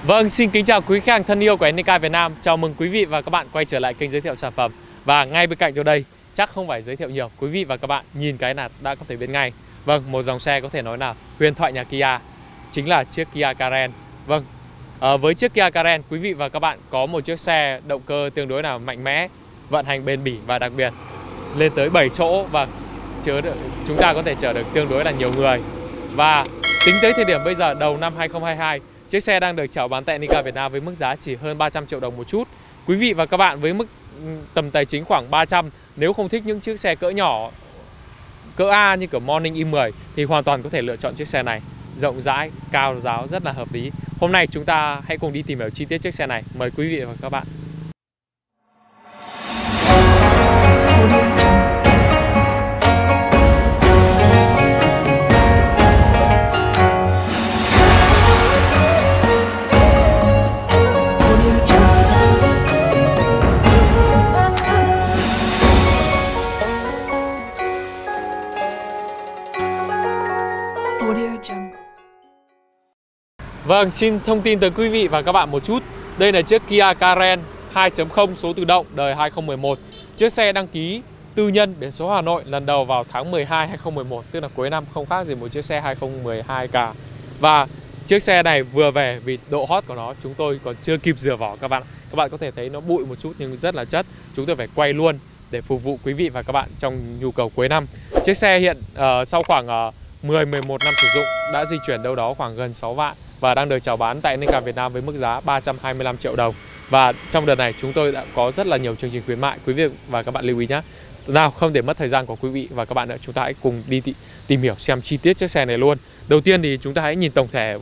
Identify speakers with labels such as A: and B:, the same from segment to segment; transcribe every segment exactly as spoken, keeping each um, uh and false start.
A: Vâng, xin kính chào quý khách hàng thân yêu của en ca Việt Nam. Chào mừng quý vị và các bạn quay trở lại kênh giới thiệu sản phẩm. Và ngay bên cạnh tôi đây, chắc không phải giới thiệu nhiều, quý vị và các bạn nhìn cái là đã có thể biết ngay. Vâng, một dòng xe có thể nói là huyền thoại nhà Kia, chính là chiếc Kia Carens. Vâng, à, với chiếc Kia Carens, quý vị và các bạn có một chiếc xe động cơ tương đối là mạnh mẽ, vận hành bền bỉ và đặc biệt lên tới bảy chỗ và chứa được, chúng ta có thể chở được tương đối là nhiều người. Và tính tới thời điểm bây giờ đầu năm hai không hai hai, chiếc xe đang được chào bán tại en ca Việt Nam với mức giá chỉ hơn ba trăm triệu đồng một chút. Quý vị và các bạn với mức tầm tài chính khoảng ba trăm, nếu không thích những chiếc xe cỡ nhỏ, cỡ A như kiểu Morning i mười thì hoàn toàn có thể lựa chọn chiếc xe này. Rộng rãi, cao ráo, rất là hợp lý. Hôm nay chúng ta hãy cùng đi tìm hiểu chi tiết chiếc xe này. Mời quý vị và các bạn. Vâng, xin thông tin tới quý vị và các bạn một chút. Đây là chiếc Kia Carens hai chấm không số tự động đời hai không một một. Chiếc xe đăng ký tư nhân biển số Hà Nội lần đầu vào tháng mười hai hai không một một, tức là cuối năm, không khác gì một chiếc xe hai không một hai cả. Và chiếc xe này vừa về vì độ hot của nó chúng tôi còn chưa kịp rửa vỏ các bạn. Các bạn có thể thấy nó bụi một chút nhưng rất là chất. Chúng tôi phải quay luôn để phục vụ quý vị và các bạn trong nhu cầu cuối năm. Chiếc xe hiện uh, sau khoảng uh, mười mười một năm sử dụng đã di chuyển đâu đó khoảng gần sáu vạn và đang được chào bán tại en ca Việt Nam với mức giá ba trăm hai mươi lăm triệu đồng. Và trong đợt này chúng tôi đã có rất là nhiều chương trình khuyến mại, quý vị và các bạn lưu ý nhé. Nào, không để mất thời gian của quý vị và các bạn nữa, chúng ta hãy cùng đi tìm hiểu xem chi tiết chiếc xe này luôn. Đầu tiên thì chúng ta hãy nhìn tổng thể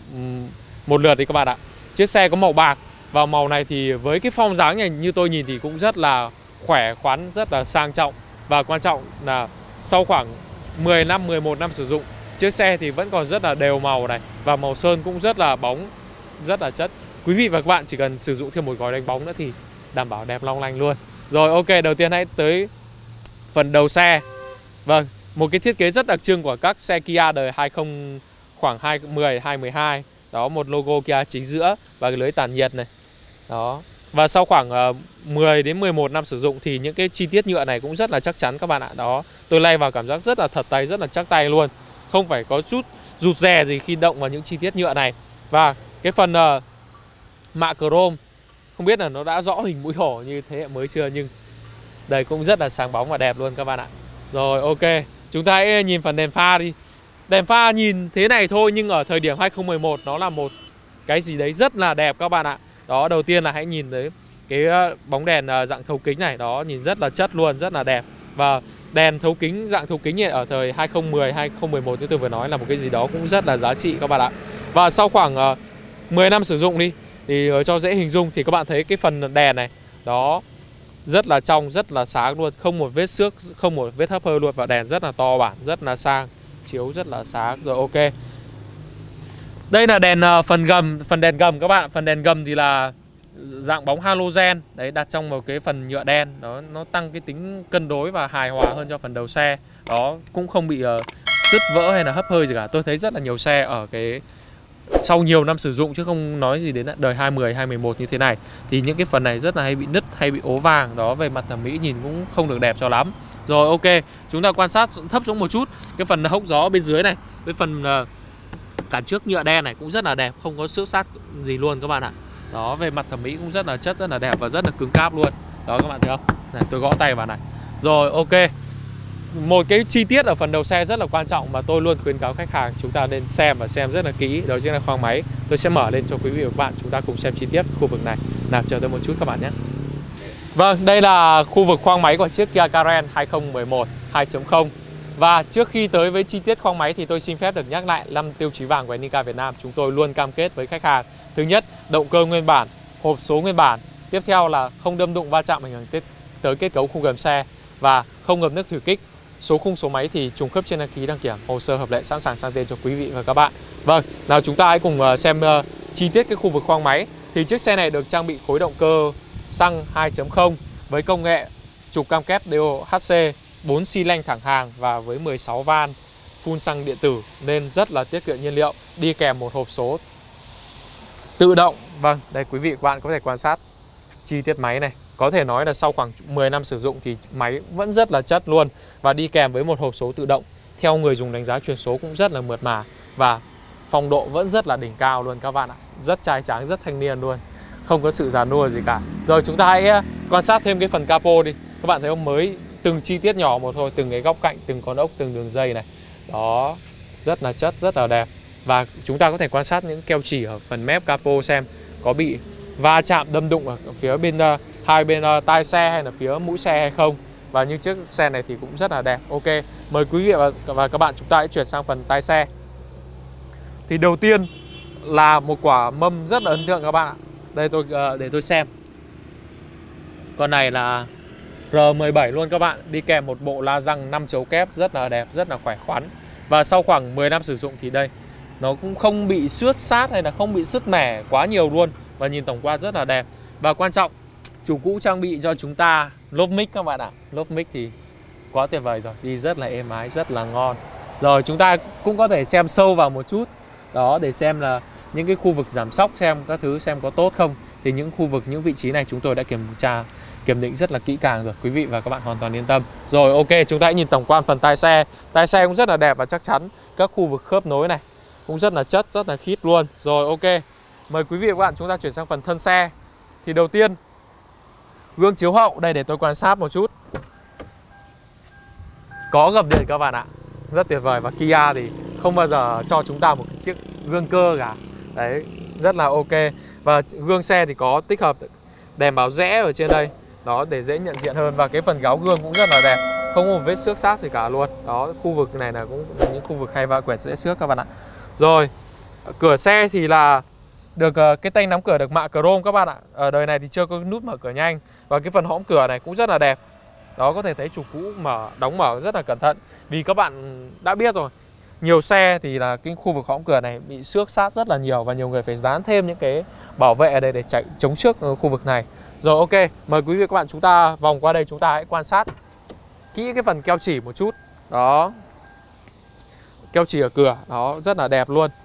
A: một lượt đi các bạn ạ. Chiếc xe có màu bạc và màu này thì với cái form dáng này như tôi nhìn thì cũng rất là khỏe khoắn, rất là sang trọng. Và quan trọng là sau khoảng mười năm, mười một năm sử dụng, chiếc xe thì vẫn còn rất là đều màu này. Và màu sơn cũng rất là bóng, rất là chất. Quý vị và các bạn chỉ cần sử dụng thêm một gói đánh bóng nữa thì đảm bảo đẹp long lanh luôn. Rồi, ok, đầu tiên hãy tới phần đầu xe. Vâng, một cái thiết kế rất đặc trưng của các xe Kia đời hai không khoảng hai không một không, hai không một hai. Đó, một logo Kia chính giữa và cái lưới tản nhiệt này. Đó. Và sau khoảng uh, mười đến mười một năm sử dụng thì những cái chi tiết nhựa này cũng rất là chắc chắn các bạn ạ. Đó, tôi lay vào cảm giác rất là thật tay, rất là chắc tay luôn. Không phải có chút rụt rè gì khi động vào những chi tiết nhựa này. Và cái phần uh, mạ chrome, không biết là nó đã rõ hình mũi hổ như thế hệ mới chưa, nhưng đây cũng rất là sáng bóng và đẹp luôn các bạn ạ. Rồi, ok, chúng ta hãy nhìn phần đèn pha đi. Đèn pha nhìn thế này thôi nhưng ở thời điểm hai không một một nó là một cái gì đấy rất là đẹp các bạn ạ. Đó, đầu tiên là hãy nhìn thấy cái bóng đèn dạng thấu kính này. Đó, nhìn rất là chất luôn, rất là đẹp. Và đèn thấu kính, dạng thấu kính ở thời hai không một không, hai không một một như tôi vừa nói là một cái gì đó cũng rất là giá trị các bạn ạ. Và sau khoảng uh, mười năm sử dụng đi thì uh, cho dễ hình dung thì các bạn thấy cái phần đèn này, đó, rất là trong, rất là sáng luôn, không một vết xước, không một vết hấp hơ luôn. Và đèn rất là to bản, rất là sang, chiếu rất là sáng. Rồi, ok. Đây là đèn uh, phần gầm, phần đèn gầm các bạn. Phần đèn gầm thì là dạng bóng halogen, đấy, đặt trong một cái phần nhựa đen. Đó, nó tăng cái tính cân đối và hài hòa hơn cho phần đầu xe. Đó, cũng không bị uh, sứt vỡ hay là hấp hơi gì cả. Tôi thấy rất là nhiều xe ở cái sau nhiều năm sử dụng chứ không nói gì đến đời hai mươi, hai mươi mốt như thế này thì những cái phần này rất là hay bị nứt, hay bị ố vàng. Đó, về mặt thẩm mỹ nhìn cũng không được đẹp cho lắm. Rồi, ok, chúng ta quan sát thấp xuống một chút cái phần hốc gió bên dưới này, với phần uh, cản trước nhựa đen này cũng rất là đẹp, không có xước sát gì luôn các bạn ạ. Đó, về mặt thẩm mỹ cũng rất là chất, rất là đẹp và rất là cứng cáp luôn. Đó, các bạn thấy không? Này, tôi gõ tay vào này. Rồi, ok. Một cái chi tiết ở phần đầu xe rất là quan trọng mà tôi luôn khuyến cáo khách hàng chúng ta nên xem và xem rất là kỹ. Đó chính là khoang máy. Tôi sẽ mở lên cho quý vị và các bạn chúng ta cùng xem chi tiết khu vực này. Nào, chờ tôi một chút các bạn nhé. Vâng, đây là khu vực khoang máy của chiếc Kia Carens hai không một một hai chấm không. Và trước khi tới với chi tiết khoang máy thì tôi xin phép được nhắc lại năm tiêu chí vàng của en ca Việt Nam. Chúng tôi luôn cam kết với khách hàng. Thứ nhất, động cơ nguyên bản, hộp số nguyên bản. Tiếp theo là không đâm đụng va chạm ảnh hưởng tới kết cấu khung gầm xe và không ngập nước thủy kích. Số khung số máy thì trùng khớp trên đăng ký đăng kiểm, hồ sơ hợp lệ sẵn sàng sang tên cho quý vị và các bạn. Vâng, nào chúng ta hãy cùng xem uh, chi tiết cái khu vực khoang máy. Thì chiếc xe này được trang bị khối động cơ xăng hai chấm không với công nghệ trục cam kép đê ô hát xê, bốn xi lanh thẳng hàng và với mười sáu van phun xăng điện tử nên rất là tiết kiệm nhiên liệu, đi kèm một hộp số tự động. Vâng, đây quý vị các bạn có thể quan sát chi tiết máy này. Có thể nói là sau khoảng mười năm sử dụng thì máy vẫn rất là chất luôn. Và đi kèm với một hộp số tự động, theo người dùng đánh giá chuyển số cũng rất là mượt mà. Và phong độ vẫn rất là đỉnh cao luôn các bạn ạ. Rất trai tráng, rất thanh niên luôn. Không có sự già nua gì cả. Rồi chúng ta hãy quan sát thêm cái phần capo đi. Các bạn thấy không, mới từng chi tiết nhỏ một thôi. Từng cái góc cạnh, từng con ốc, từng đường dây này. Đó, rất là chất, rất là đẹp. Và chúng ta có thể quan sát những keo chỉ ở phần mép capo xem có bị va chạm đâm đụng ở phía bên uh, hai bên uh, tai xe hay là phía mũi xe hay không. Và như chiếc xe này thì cũng rất là đẹp. Ok, mời quý vị và, và các bạn chúng ta hãy chuyển sang phần tai xe. Thì đầu tiên là một quả mâm rất là ấn tượng các bạn ạ. Đây tôi uh, để tôi xem. Con này là R mười bảy luôn các bạn. Đi kèm một bộ la răng năm chấu kép rất là đẹp, rất là khỏe khoắn. Và sau khoảng mười năm sử dụng thì đây, nó cũng không bị xước sát hay là không bị sứt mẻ quá nhiều luôn. Và nhìn tổng quan rất là đẹp. Và quan trọng, chủ cũ trang bị cho chúng ta lốp mic các bạn ạ. Lốp mic thì quá tuyệt vời rồi. Đi rất là êm ái, rất là ngon. Rồi chúng ta cũng có thể xem sâu vào một chút. Đó, để xem là những cái khu vực giảm xóc xem các thứ xem có tốt không. Thì những khu vực, những vị trí này chúng tôi đã kiểm tra, kiểm định rất là kỹ càng rồi. Quý vị và các bạn hoàn toàn yên tâm. Rồi ok, chúng ta hãy nhìn tổng quan phần tai xe. Tai xe cũng rất là đẹp và chắc chắn. Các khu vực khớp nối này cũng rất là chất, rất là khít luôn. Rồi ok, mời quý vị và các bạn chúng ta chuyển sang phần thân xe. Thì đầu tiên, gương chiếu hậu. Đây để tôi quan sát một chút. Có gập điện các bạn ạ. Rất tuyệt vời. Và Kia thì không bao giờ cho chúng ta một chiếc gương cơ cả. Đấy, rất là ok. Và gương xe thì có tích hợp đèn báo rẽ ở trên đây. Đó, để dễ nhận diện hơn. Và cái phần gáo gương cũng rất là đẹp. Không có một vết xước xác gì cả luôn. Đó, khu vực này là cũng là những khu vực hay va quẹt dễ xước các bạn ạ. Rồi, cửa xe thì là được cái tay nắm cửa được mạ chrome các bạn ạ. Ở đời này thì chưa có nút mở cửa nhanh. Và cái phần hõm cửa này cũng rất là đẹp. Đó, có thể thấy chủ cũ mở, đóng mở rất là cẩn thận. Vì các bạn đã biết rồi, nhiều xe thì là cái khu vực hõm cửa này bị xước sát rất là nhiều. Và nhiều người phải dán thêm những cái bảo vệ ở đây để chạy chống xước ở khu vực này. Rồi ok, mời quý vị và các bạn chúng ta vòng qua đây, chúng ta hãy quan sát kỹ cái phần keo chỉ một chút. Đó, keo chỉ ở cửa, đó, rất là đẹp luôn.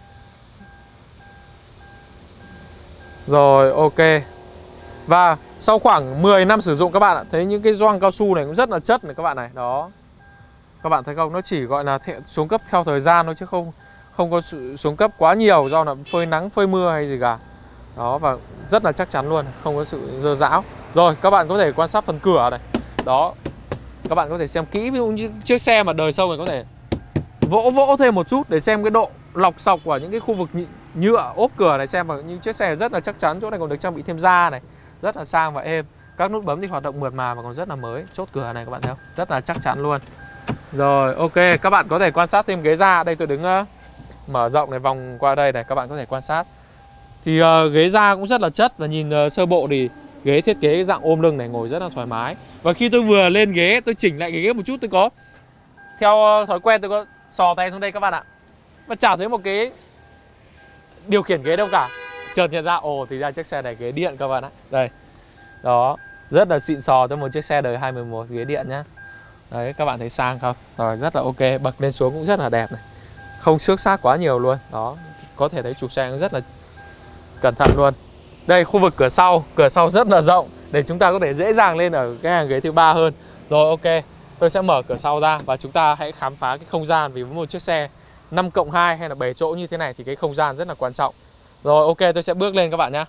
A: Rồi ok. Và sau khoảng mười năm sử dụng các bạn ạ, thấy những cái gioăng cao su này cũng rất là chất này các bạn này. Đó, các bạn thấy không, nó chỉ gọi là xuống cấp theo thời gian thôi chứ không không có sự xuống cấp quá nhiều do là phơi nắng phơi mưa hay gì cả. Đó, và rất là chắc chắn luôn, không có sự rơ rão. Rồi các bạn có thể quan sát phần cửa này. Đó, các bạn có thể xem kỹ. Ví dụ như chiếc xe mà đời sau này có thể vỗ vỗ thêm một chút để xem cái độ lọc sọc của những cái khu vực nhựa ốp cửa này, xem vào những chiếc xe rất là chắc chắn. Chỗ này còn được trang bị thêm da này, rất là sang và êm. Các nút bấm thì hoạt động mượt mà và còn rất là mới. Chốt cửa này các bạn thấy không, rất là chắc chắn luôn. Rồi ok, các bạn có thể quan sát thêm ghế da. Đây tôi đứng uh, mở rộng này, vòng qua đây này, các bạn có thể quan sát. Thì uh, ghế da cũng rất là chất. Và nhìn uh, sơ bộ thì ghế thiết kế dạng ôm lưng này, ngồi rất là thoải mái. Và khi tôi vừa lên ghế, tôi chỉnh lại cái ghế một chút, tôi có theo uh, thói quen tôi có sò tay xuống đây các bạn ạ. Và chả thấy một cái điều khiển ghế đâu cả. Chợt nhận ra, ồ thì ra chiếc xe này ghế điện các bạn ạ. Đây, đó, rất là xịn sò cho một chiếc xe đời hai mười một ghế điện nhá. Đấy, các bạn thấy sang không? Rồi, rất là ok. Bậc lên xuống cũng rất là đẹp này, không xước xác quá nhiều luôn. Đó, có thể thấy chủ xe cũng rất là cẩn thận luôn. Đây, khu vực cửa sau. Cửa sau rất là rộng để chúng ta có thể dễ dàng lên ở cái hàng ghế thứ ba hơn. Rồi ok, tôi sẽ mở cửa sau ra và chúng ta hãy khám phá cái không gian. Vì với một chiếc xe năm cộng hai hay là bảy chỗ như thế này thì cái không gian rất là quan trọng. Rồi ok, tôi sẽ bước lên các bạn nhé.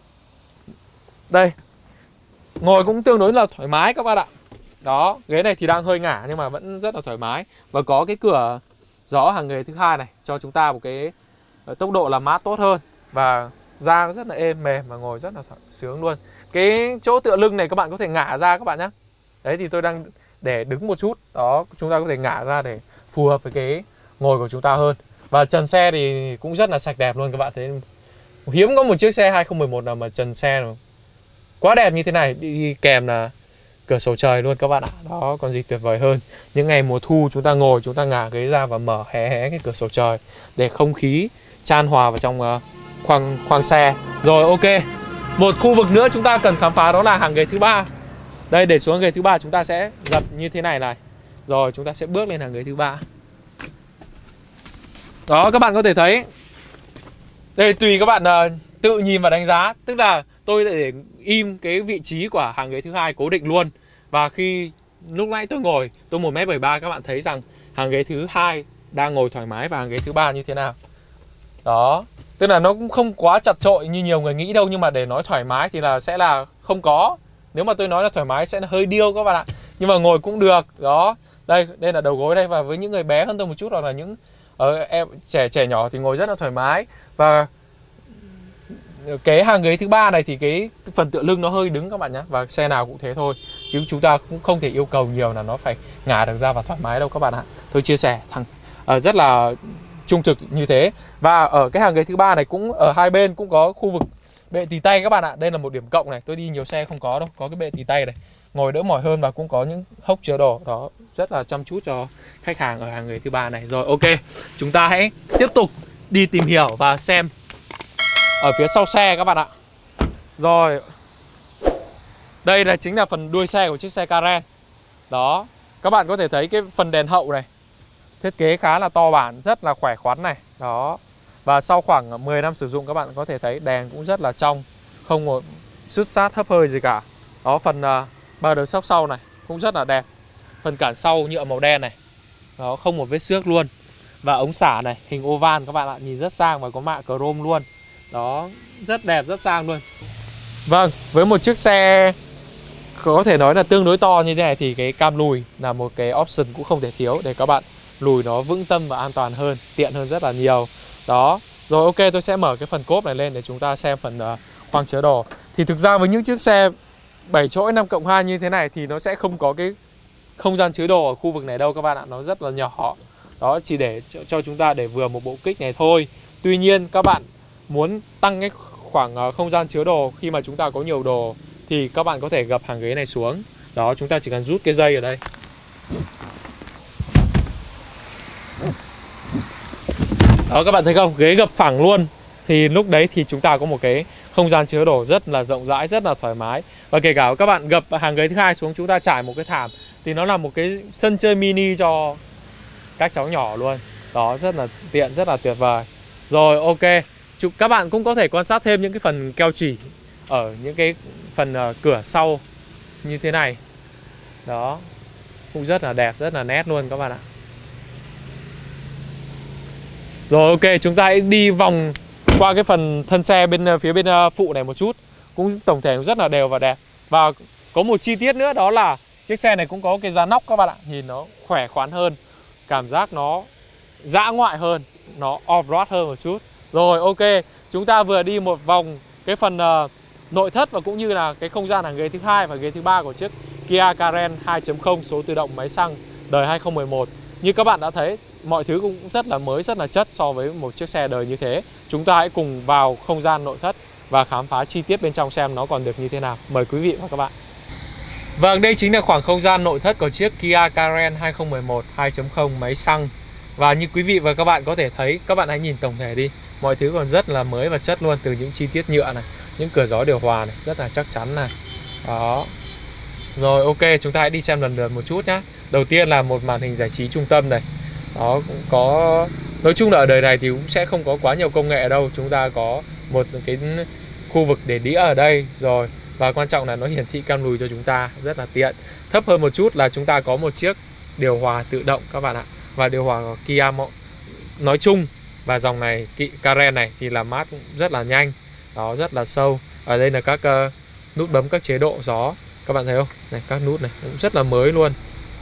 A: Đây, ngồi cũng tương đối là thoải mái các bạn ạ. Đó, ghế này thì đang hơi ngả nhưng mà vẫn rất là thoải mái. Và có cái cửa gió hàng ghế thứ hai này cho chúng ta một cái tốc độ làm mát tốt hơn. Và da rất là êm mềm và ngồi rất là sướng luôn. Cái chỗ tựa lưng này các bạn có thể ngả ra các bạn nhé. Đấy thì tôi đang để đứng một chút. Đó, chúng ta có thể ngả ra để phù hợp với cái ngồi của chúng ta hơn. Và trần xe thì cũng rất là sạch đẹp luôn các bạn thấy. Hiếm có một chiếc xe hai không một một nào mà trần xe nào quá đẹp như thế này. Đi kèm là cửa sổ trời luôn các bạn ạ. Đó, còn gì tuyệt vời hơn. Những ngày mùa thu chúng ta ngồi, chúng ta ngả ghế ra và mở hé hé cái cửa sổ trời để không khí chan hòa vào trong uh, khoang, khoang xe. Rồi ok, một khu vực nữa chúng ta cần khám phá đó là hàng ghế thứ ba. Đây, để xuống ghế thứ ba chúng ta sẽ gập như thế này này. Rồi chúng ta sẽ bước lên hàng ghế thứ ba. Đó, các bạn có thể thấy. Đây, tùy các bạn uh, tự nhìn và đánh giá. Tức là tôi để im cái vị trí của hàng ghế thứ hai cố định luôn. Và khi lúc nãy tôi ngồi, tôi một mét bảy mươi ba, các bạn thấy rằng hàng ghế thứ hai đang ngồi thoải mái và hàng ghế thứ ba như thế nào. Đó, tức là nó cũng không quá chật chội như nhiều người nghĩ đâu, nhưng mà để nói thoải mái thì là sẽ là không có. Nếu mà tôi nói là thoải mái sẽ là hơi điêu các bạn ạ. Nhưng mà ngồi cũng được. Đó, đây, đây là đầu gối đây. Và với những người bé hơn tôi một chút hoặc là những ở em trẻ trẻ nhỏ thì ngồi rất là thoải mái. Và cái hàng ghế thứ ba này thì cái phần tựa lưng nó hơi đứng các bạn nhé. Và xe nào cũng thế thôi, chứ chúng ta cũng không thể yêu cầu nhiều là nó phải ngả được ra và thoải mái đâu các bạn ạ. Tôi chia sẻ thẳng uh, rất là trung thực như thế. Và ở cái hàng ghế thứ ba này cũng ở hai bên cũng có khu vực bệ tì tay các bạn ạ. Đây là một điểm cộng này, tôi đi nhiều xe không có đâu, có cái bệ tì tay này, ngồi đỡ mỏi hơn và cũng có những hốc chứa đồ. Đó, rất là chăm chút cho khách hàng ở hàng ghế thứ ba này. Rồi, ok, chúng ta hãy tiếp tục đi tìm hiểu và xem ở phía sau xe các bạn ạ. Rồi, đây là chính là phần đuôi xe của chiếc xe Karen. Đó, các bạn có thể thấy cái phần đèn hậu này thiết kế khá là to bản, rất là khỏe khoắn này. Đó, và sau khoảng mười năm sử dụng các bạn có thể thấy đèn cũng rất là trong, không một sút sát hấp hơi gì cả. Đó, phần uh, ba đầu sóc sau này cũng rất là đẹp. Phần cản sau nhựa màu đen này. Đó, không một vết xước luôn. Và ống xả này, hình oval các bạn ạ, nhìn rất sang và có mạ chrome luôn. Đó, rất đẹp, rất sang luôn. Vâng, với một chiếc xe có thể nói là tương đối to như thế này thì cái cam lùi là một cái option cũng không thể thiếu để các bạn lùi nó vững tâm và an toàn hơn, tiện hơn rất là nhiều. Đó, rồi ok, tôi sẽ mở cái phần cốp này lên để chúng ta xem phần uh, khoang chứa đồ. Thì thực ra với những chiếc xe bảy chỗ năm cộng hai như thế này thì nó sẽ không có cái không gian chứa đồ ở khu vực này đâu các bạn ạ. Nó rất là nhỏ. Đó, chỉ để cho, cho chúng ta để vừa một bộ kích này thôi. Tuy nhiên các bạn muốn tăng cái khoảng uh, không gian chứa đồ khi mà chúng ta có nhiều đồ thì các bạn có thể gập hàng ghế này xuống. Đó, chúng ta chỉ cần rút cái dây ở đây. Đó, các bạn thấy không? Ghế gập phẳng luôn. Thì lúc đấy thì chúng ta có một cái không gian chứa đồ rất là rộng rãi, rất là thoải mái. Và kể cả các bạn gập hàng ghế thứ hai xuống, chúng ta trải một cái thảm thì nó là một cái sân chơi mini cho các cháu nhỏ luôn. Đó, rất là tiện, rất là tuyệt vời. Rồi, ok, các bạn cũng có thể quan sát thêm những cái phần keo chỉ ở những cái phần uh, cửa sau như thế này. Đó, cũng rất là đẹp, rất là nét luôn các bạn ạ. Rồi, ok, chúng ta hãy đi vòng qua cái phần thân xe bên phía bên phụ này một chút. Cũng tổng thể cũng rất là đều và đẹp. Và có một chi tiết nữa, đó là chiếc xe này cũng có cái giá nóc các bạn ạ. Nhìn nó khỏe khoắn hơn, cảm giác nó dã ngoại hơn, nó off-road hơn một chút. Rồi, ok, chúng ta vừa đi một vòng cái phần uh, nội thất và cũng như là cái không gian hàng ghế thứ hai và ghế thứ ba của chiếc Kia Karen hai chấm không số tự động máy xăng đời hai không một một. Như các bạn đã thấy, mọi thứ cũng rất là mới, rất là chất so với một chiếc xe đời như thế. Chúng ta hãy cùng vào không gian nội thất và khám phá chi tiết bên trong xem nó còn được như thế nào. Mời quý vị và các bạn. Vâng, đây chính là khoảng không gian nội thất của chiếc Kia Karen hai không một một hai chấm không máy xăng. Và như quý vị và các bạn có thể thấy, các bạn hãy nhìn tổng thể đi, mọi thứ còn rất là mới và chất luôn, từ những chi tiết nhựa này, những cửa gió điều hòa này, rất là chắc chắn này. Đó. Rồi, ok, chúng ta hãy đi xem lần lượt một chút nhé. Đầu tiên là một màn hình giải trí trung tâm này. Đó, cũng có... Nói chung là ở đời này thì cũng sẽ không có quá nhiều công nghệ đâu. Chúng ta có một cái khu vực để đĩa ở đây. Rồi, và quan trọng là nó hiển thị cam lùi cho chúng ta, rất là tiện. Thấp hơn một chút là chúng ta có một chiếc điều hòa tự động các bạn ạ. Và điều hòa của Kia nói chung và dòng này, Karen này thì làm mát rất là nhanh. Đó, rất là sâu. Ở đây là các uh, nút bấm các chế độ gió. Các bạn thấy không? Này, các nút này cũng rất là mới luôn.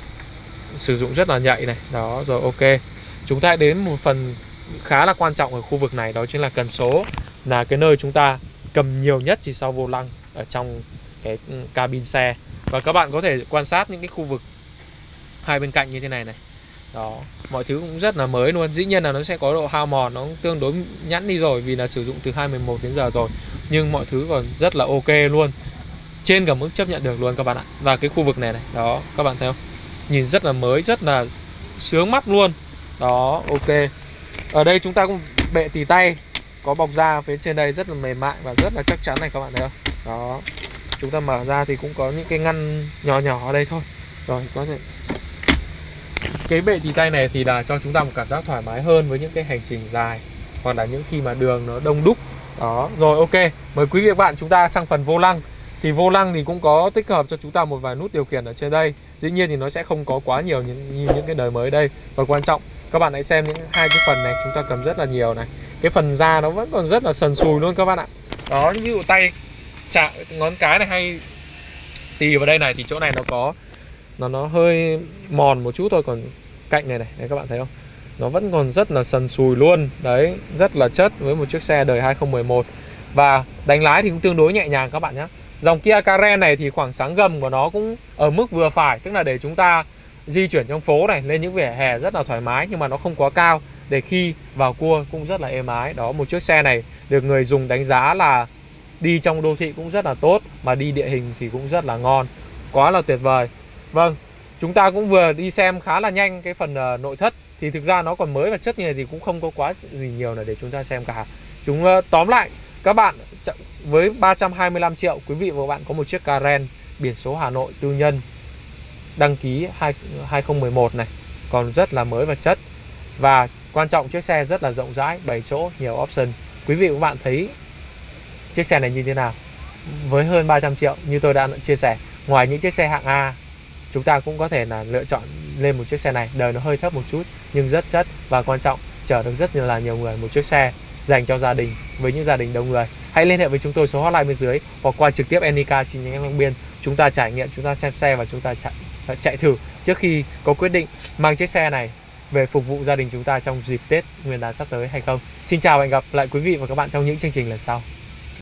A: Sử dụng rất là nhạy này. Đó, rồi ok. Chúng ta đến một phần khá là quan trọng ở khu vực này, đó chính là cần số. Là cái nơi chúng ta cầm nhiều nhất chỉ sau vô lăng ở trong cái cabin xe. Và các bạn có thể quan sát những cái khu vực hai bên cạnh như thế này này. Đó, mọi thứ cũng rất là mới luôn. Dĩ nhiên là nó sẽ có độ hao mòn, nó tương đối nhẵn đi rồi vì là sử dụng từ hai không một một đến giờ rồi. Nhưng mọi thứ còn rất là ok luôn, trên cả mức chấp nhận được luôn các bạn ạ. Và cái khu vực này này, đó, các bạn thấy không? Nhìn rất là mới, rất là sướng mắt luôn. Đó, ok. Ở đây chúng ta cũng bệ tì tay, có bọc da phía trên đây rất là mềm mại và rất là chắc chắn này các bạn thấy không? Đó, chúng ta mở ra thì cũng có những cái ngăn nhỏ nhỏ ở đây thôi. Rồi, có thể cái bệ tì tay này thì là cho chúng ta một cảm giác thoải mái hơn với những cái hành trình dài, hoặc là những khi mà đường nó đông đúc Đó, rồi ok. Mời quý vị và các bạn chúng ta sang phần vô lăng. Thì vô lăng thì cũng có tích hợp cho chúng ta một vài nút điều khiển ở trên đây. Dĩ nhiên thì nó sẽ không có quá nhiều những, như những cái đời mới đây. Và quan trọng, các bạn hãy xem những hai cái phần này chúng ta cầm rất là nhiều này. Cái phần da nó vẫn còn rất là sần sùi luôn các bạn ạ. Đó, ví dụ tay chạm ngón cái này hay tì vào đây này thì chỗ này nó có nó nó hơi mòn một chút thôi, còn cạnh này này, đấy các bạn thấy không? Nó vẫn còn rất là sần sùi luôn. Đấy, rất là chất với một chiếc xe đời hai không một một. Và đánh lái thì cũng tương đối nhẹ nhàng các bạn nhé. Dòng Kia Carene này thì khoảng sáng gầm của nó cũng ở mức vừa phải, tức là để chúng ta di chuyển trong phố này, lên những vỉa hè rất là thoải mái, nhưng mà nó không quá cao, để khi vào cua cũng rất là êm ái. Đó, một chiếc xe này được người dùng đánh giá là đi trong đô thị cũng rất là tốt, mà đi địa hình thì cũng rất là ngon, quá là tuyệt vời. Vâng, chúng ta cũng vừa đi xem khá là nhanh cái phần uh, nội thất. Thì thực ra nó còn mới và chất như này thì cũng không có quá gì nhiều là để chúng ta xem cả. Chúng uh, tóm lại các bạn, với ba trăm hai mươi lăm triệu, quý vị và các bạn có một chiếc Carene biển số Hà Nội tư nhân, đăng ký hai không một một này, còn rất là mới và chất. Và quan trọng, chiếc xe rất là rộng rãi, bảy chỗ, nhiều option. Quý vị và các bạn thấy chiếc xe này như thế nào? Với hơn ba trăm triệu như tôi đã chia sẻ, ngoài những chiếc xe hạng A, chúng ta cũng có thể là lựa chọn lên một chiếc xe này. Đời nó hơi thấp một chút nhưng rất chất, và quan trọng chở được rất là nhiều người. Một chiếc xe dành cho gia đình, với những gia đình đông người. Hãy liên hệ với chúng tôi số hotline bên dưới, hoặc qua trực tiếp Enica chi nhánh Long Biên. Chúng ta trải nghiệm, chúng ta xem xe và chúng ta chạy, chạy thử trước khi có quyết định mang chiếc xe này về phục vụ gia đình chúng ta trong dịp Tết Nguyên đán sắp tới hay không. Xin chào và hẹn gặp lại quý vị và các bạn trong những chương trình lần sau.